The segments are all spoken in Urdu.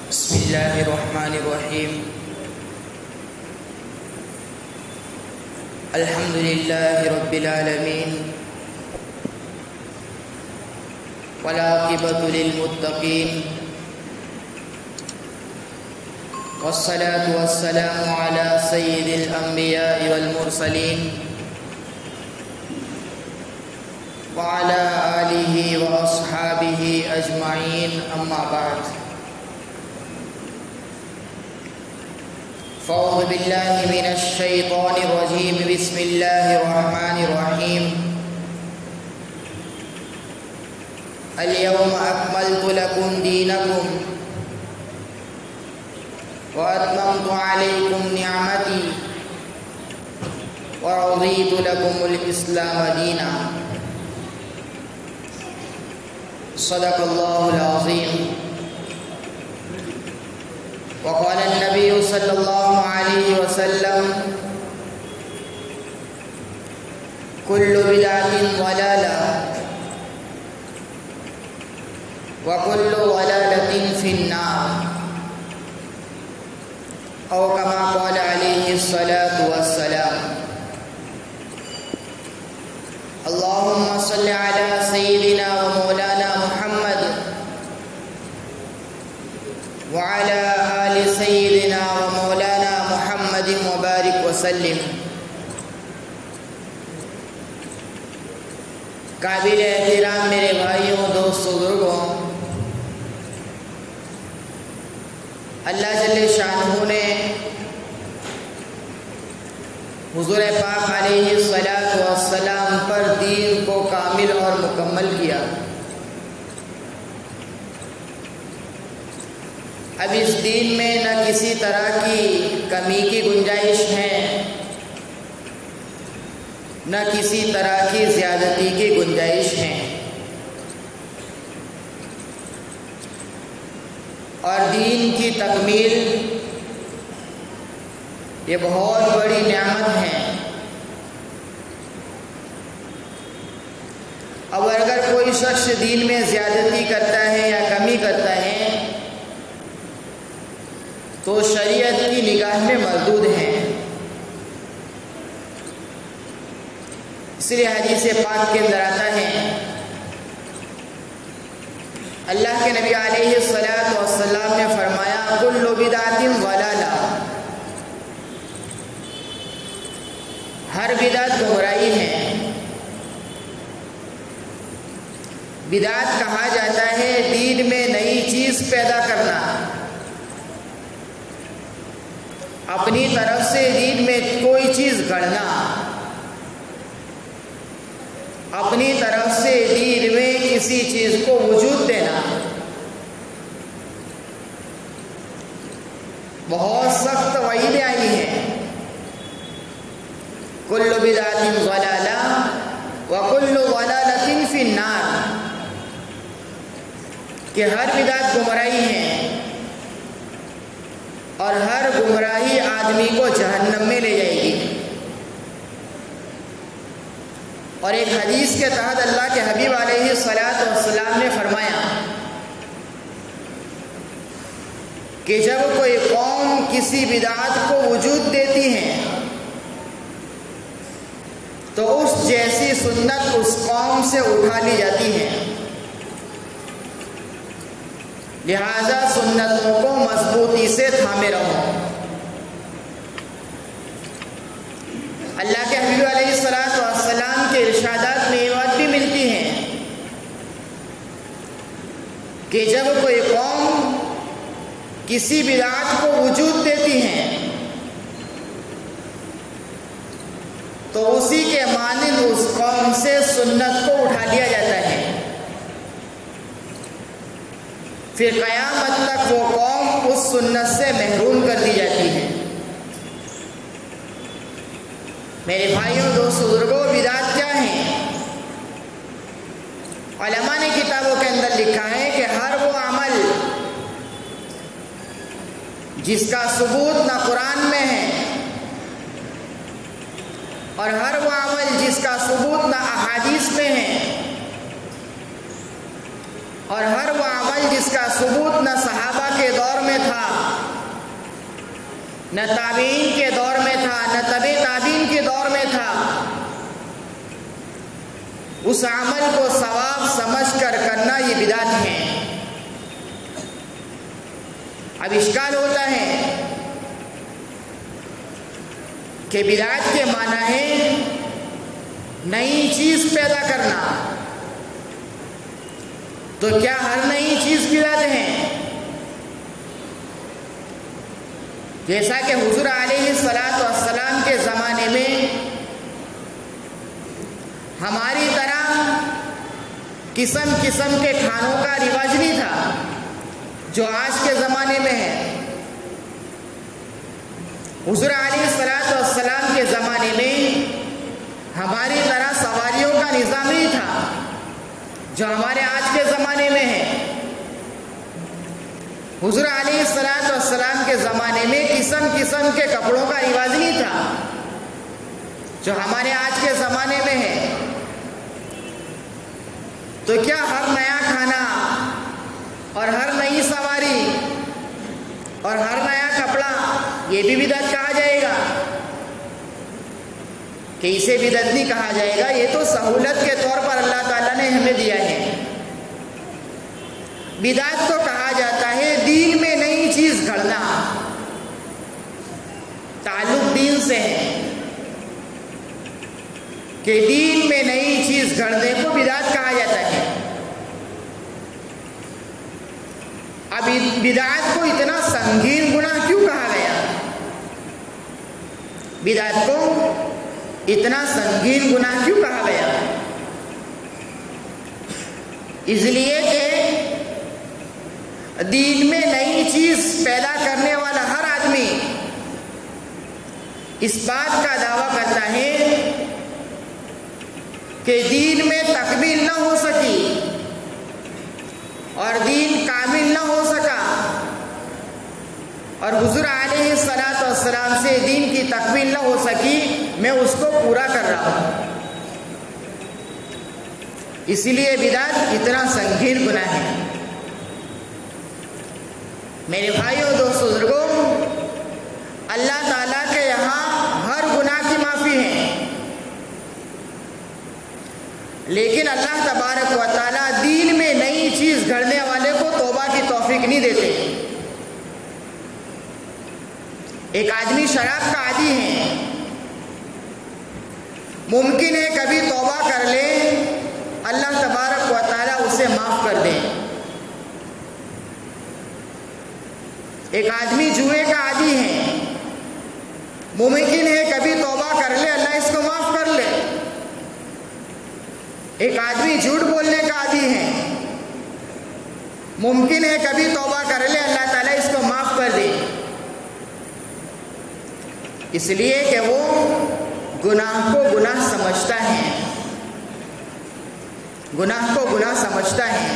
بسم اللہ الرحمن الرحیم الحمد للہ رب العالمین والعاقبۃ للمتقین والصلاة والسلام علی سید الانبیاء والمرسلین وعلى آلہ واصحابہ اجمعین اما بعد فاعوذ باللہ من الشیطان الرجیم بسم اللہ الرحمن الرحیم اليوم اکملت لکم دینکم واتممت علیکم نعمتی ورضیت لکم الاسلام دینا صدق اللہ العظیم وقال النبی صلی اللہ علیہ وسلم کل بدعۃ ضلالہ وکل ضلالۃ فی النار او کما قال علیہ الصلاۃ والسلام اللہم صل علی سیدنا و مولانا محمد وعلى آل سیدنا و مولانا محمد مبارک وسلم۔ قابل احترام میرے بھائیوں، دوستوں، بزرگوں، اللہ جل شانہ نے حضور پاک علیہ الصلاۃ والسلام پر دین کو کامل اور مکمل کیا۔ اب اس دین میں نہ کسی طرح کی کمی کی گنجائش ہے، نہ کسی طرح کی زیادتی کی گنجائش ہے، اور دین کی تکمیل یہ بہت بڑی نعمت ہے۔ اب اگر کوئی شخص دین میں زیادتی کرتا ہے یا کمی کرتا ہے تو شریعت کی نگاہ میں مردود ہیں۔ اس لیے حدیث پاک کے اندر آتا ہے، اللہ کے نبی علیہ الصلاۃ والسلام نے فرمایا کل بدعۃ ضلالہ، ہر بدعت گمراہی ہے۔ بدعت کہا جاتا ہے دین میں نئی چیز پیدا کرنا، اپنی طرف سے دین میں کوئی چیز گڑھنا، اپنی طرف سے دین میں کسی چیز کو وجود دینا۔ بہت سخت وعیدیں آئی ہیں، کل بدعۃ ضلالہ وکل ضلالۃ فی النار، کہ ہر بدعت گمراہی ہے اور ہر گمراہی آدمی کو جہنم میں لے جائے گی۔ اور ایک حدیث کے تحت اللہ کے حبیب علیہ الصلاۃ والسلام نے فرمایا کہ جب کوئی قوم کسی بدعت کو وجود دیتی ہے تو اس جیسی سنت اس قوم سے اٹھا لی جاتی ہے، لہذا سنتوں کو مضبوطی سے تھامے رہو۔ اللہ کے حبیب علیہ الصلاۃ والسلام کے ارشادات میں یہ بات بھی ملتی ہے کہ جب کوئی قوم کسی بدعت کو وجود دیتی ہے تو اسی کے مانند اس قوم سے سنت کو اٹھا لیا جاتا ہے، پھر قیامت تک وہ قوم اس سنت سے محروم کر دی جاتی ہے۔ میرے بھائیوں، دوستوں، بزرگوں، بدعت کیا ہیں؟ علماء نے کتابوں کے اندر لکھا ہے کہ ہر وہ عمل جس کا ثبوت نہ قرآن میں ہے اور ہر وہ عمل جس کا ثبوت نہ احادیث میں ہے، اور ہر وہ عمل جس کا ثبوت نہ صحابہ کے دور میں تھا، نہ تابعین کے دور میں تھا، نہ تبع تابعین کے دور میں تھا، اس عمل کو ثواب سمجھ کر کرنا یہ بدعت ہے۔ اب اشکال ہوتا ہے کہ بدعت کے معنی ہے نئی چیز پیدا کرنا، تو کیا ہر نئی چیز بدعت ہے؟ جیسا کہ حضور علیہ السلام کے زمانے میں ہماری طرح قسم قسم کے کھانوں کا رواج نہیں تھا جو آج کے زمانے میں ہے۔ حضور علیہ السلام کے زمانے میں ہماری طرح سواریوں کا نظام نہیں تھا جو ہمارے آج کے زمانے میں ہے۔ حضور علیہ السلام کے زمانے میں قسم قسم کے کپڑوں کا رواج نہیں تھا جو ہمارے آج کے زمانے میں ہے۔ تو کیا ہر نیا کھانا اور ہر نئی سواری اور ہر نیا کپڑا یہ بھی بدعت کہا جائے گا؟ کہ اسے بدعت نہیں کہا جائے گا، یہ تو سہولت کے طور پر اللہ تعالیٰ نے ہمیں دیا ہے۔ بدعت تو کہا جاتا ہے دین میں نئی چیز گھڑنا، تعلق دین سے ہے کہ دین میں نئی چیز گھڑنے کو بدعت کہا جاتا ہے۔ اب بدعت کو اتنا سنگین گناہ کیوں کہا گیا؟ بدعت کو اتنا سنگین گناہ کیوں کہا گیا؟ اس لیے کہ دین میں نئی چیز پیدا کرنے والا ہر آدمی اس بات کا دعویٰ کرتا ہے کہ دین میں تکمیل نہ ہو سکی اور دین کامل نہ ہو سکا، اور حضور علیہ السلام سے دین کی تکمیل نہ ہو سکی، میں اس کو پورا کر رہا ہوں۔ اسی لیے بدعت اتنا سنگین گناہ ہے۔ میرے بھائیوں، دوستو، بزرگوں، اللہ تعالیٰ کے یہاں ہر گناہ کی معافی ہے، لیکن اللہ تبارک و تعالیٰ دین میں نئی چیز گھڑنے والے کو توبہ کی توفیق نہیں دیتے۔ ایک آدمی شراب کا عادی ہے، ممکن ہے کبھی توبہ کر لے، اللہ تبارک و تعالیٰ اسے معاف کر دے۔ ایک آدمی جوئے کا عادی ہے، ممکن ہے کبھی توبہ کر لے، اللہ اس کو معاف کر لے۔ ایک آدمی جھوٹ بولنے کا عادی ہے، ممکن ہے کبھی توبہ کر لے، اللہ تعالیٰ اس کو معاف کر دے، اس لیے کہ وہ گناہ کو گناہ سمجھتا ہے، گناہ کو گناہ سمجھتا ہے۔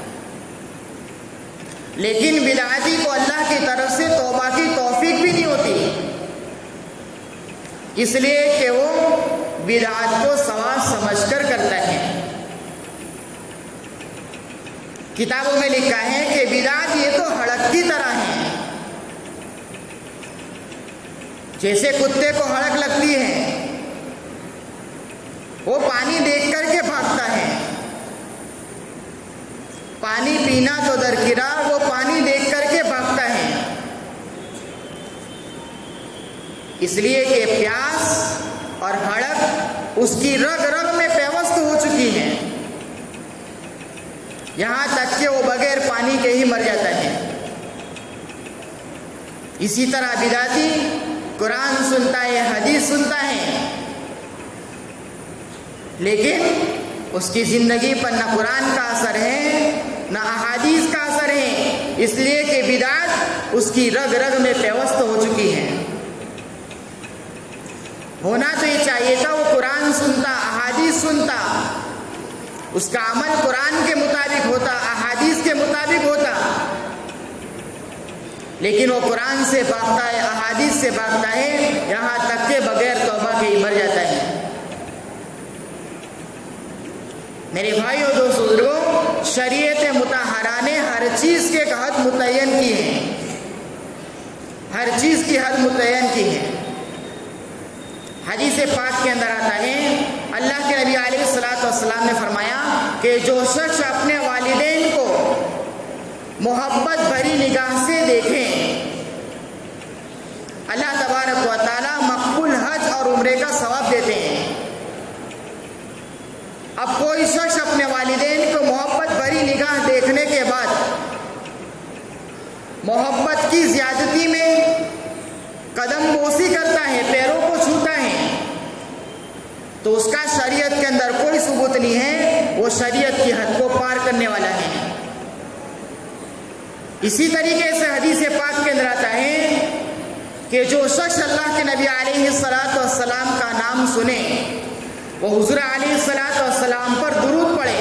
لیکن بدعتی کو اللہ کی طرف سے توبہ کی توفیق بھی نہیں ہوتی، اس لیے کہ وہ بدعت کو ثواب سمجھ کر کرتا ہے۔ کتابوں میں لکھا ہے کہ بدعت یہ تو ہڑک کی طرح ہے، جیسے کتے کو ہڑک لگتی ہے، وہ پانی دیکھ کر کے بھاگتا ہے، پانی پینا تو درکنار، وہ پانی دیکھ کر کے بھاگتا ہے، اس لیے کہ پیاس اور ہڑک اس کی رگ رگ میں پیوست ہو چکی ہے، یہاں تک کہ وہ بغیر پانی کے ہی مر جاتا ہے۔ اسی طرح بدعتی قرآن سنتا ہے، حدیث سنتا ہے، لیکن اس کی زندگی پر نہ قرآن کا اثر ہے نہ احادیث کا اثر ہے، اس لیے کہ بدعت اس کی رگ رگ میں پیوست ہو چکی ہے۔ ہونا تو یہ چاہیے تھا وہ قرآن سنتا، احادیث سنتا، اس کا عمل قرآن کے مطابق ہوتا، احادیث کے مطابق ہوتا، لیکن وہ قرآن سے بھاگتا ہے، احادیث سے بھاگتا ہے، یہاں تک کہ بغیر توبہ کے ہی مر جاتا ہے۔ میرے بھائی اور دوست بزرگوں، شریعت مطہرہ نے ہر چیز کے حد متعین کی ہے، ہر چیز کی حد متعین کی ہے۔ حدیث پاک کے اندر آتا ہے، اللہ کے نبی علیہ الصلوۃ والسلام نے فرمایا کہ جو شخص اپنے والدین کو محبت بھری نگاہ سے دیکھیں، اللہ تبارک و تعالیٰ مقبول حج اور عمرے کا ثواب دیتے ہیں۔ اب کوئی شخص اپنے والدین کو محبت بھری نگاہ دیکھنے کے بعد محبت کی زیادتی میں قدم بوسی کرتا ہے، پیروں کو چھوتا ہے، تو اس کا شریعت کے اندر کوئی ثبوت نہیں ہے، وہ شریعت کی حد کو پار کرنے والا ہے۔ اسی طریقے سے حدیث پاک کے اندر آتا ہے کہ جو شخص اللہ کے نبی علیہ الصلوۃ والسلام کا نام سنے، وہ حضور علیہ الصلوۃ والسلام پر درود پڑھے۔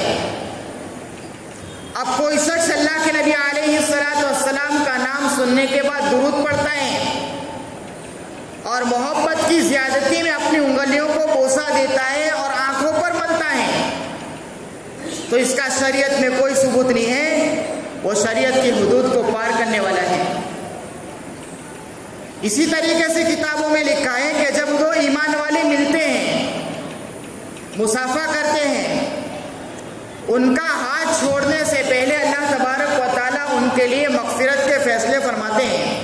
اب کوئی شخص اللہ کے نبی علیہ الصلوۃ والسلام کا نام سننے کے بعد درود پڑھتا ہے اور محبت کی زیادتی میں اپنی انگلیوں کو بوسہ دیتا ہے اور آنکھوں پر ملتا ہے، تو اس کا شریعت میں کوئی ثبوت نہیں ہے، وہ شریعت کی حدود کو پار کرنے والا ہے۔ اسی طریقے سے کتابوں میں لکھا ہے کہ جب دو ایمان والے ملتے ہیں، مصافحہ کرتے ہیں، ان کا ہاتھ چھوڑنے سے پہلے اللہ تبارک و تعالیٰ ان کے لیے مغفرت کے فیصلے فرماتے ہیں۔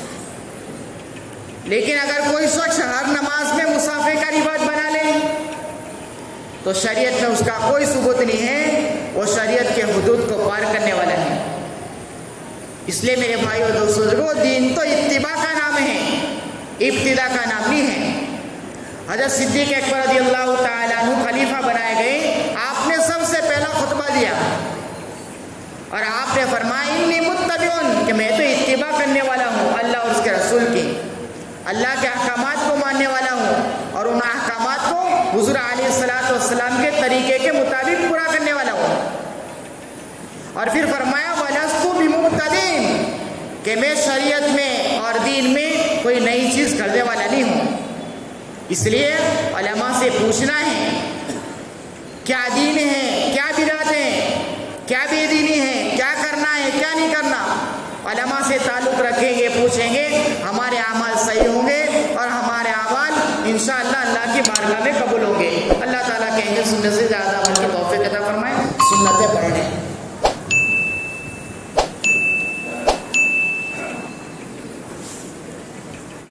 لیکن اگر کوئی شخص ہر نماز میں مصافحے کا رواج بنا لے تو شریعت میں اس کا کوئی ثبوت نہیں ہے، وہ شریعت کے حدود کو پار کرنے والا ہے۔ اس لیے میرے بھائی اور دوستوں، دین تو اتباع کا نام ہے، ابتداء کا نام نہیں ہے۔ حضرت صدیق اکبر رضی اللہ تعالیٰ عنہ خلیفہ بنائے گئے، آپ نے سب سے پہلا خطبہ دیا اور آپ نے فرمایا انی متبعٌ، کہ میں تو اتباع کرنے والا ہوں اللہ اور اس کے رسول کی، اللہ کے احکامات کو ماننے والا ہوں اور ان احکامات کو حضور علیہ الصلوۃ والسلام کے طریقے کے مطابق پورا کرنے والا ہوں۔ اور پھر فرمایا وَلَسْتُ بِمُبْتَدِعٍ، کہ میں شریعت میں اور دین میں کوئی نئی چیز کرنے والا نہیں ہوں۔ اس لیے علماء سے پوچھنا ہے کیا دین ہے، کیا بدعت ہے، کیا بے دینی ہے، کیا کرنا ہے، کیا نہیں کرنا۔ علماء سے تعلق رکھیں گے، پوچھیں گے، ہمارے اعمال صحیح ہوں گے اور ہمارے اعمال انشاءاللہ اللہ کی بارگاہ میں قبول ہوں گے۔ اللہ تعالیٰ کہیں گے سننے سے زیادہ عمل کی توفیق عطا فرمائے، سنتیں پڑھیں۔